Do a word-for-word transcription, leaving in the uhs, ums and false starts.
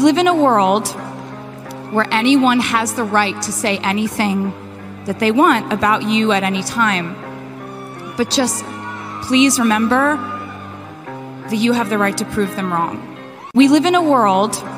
live in a world where anyone has the right to say anything that they want about you at any time. But just please remember that you have the right to prove them wrong. We live in a world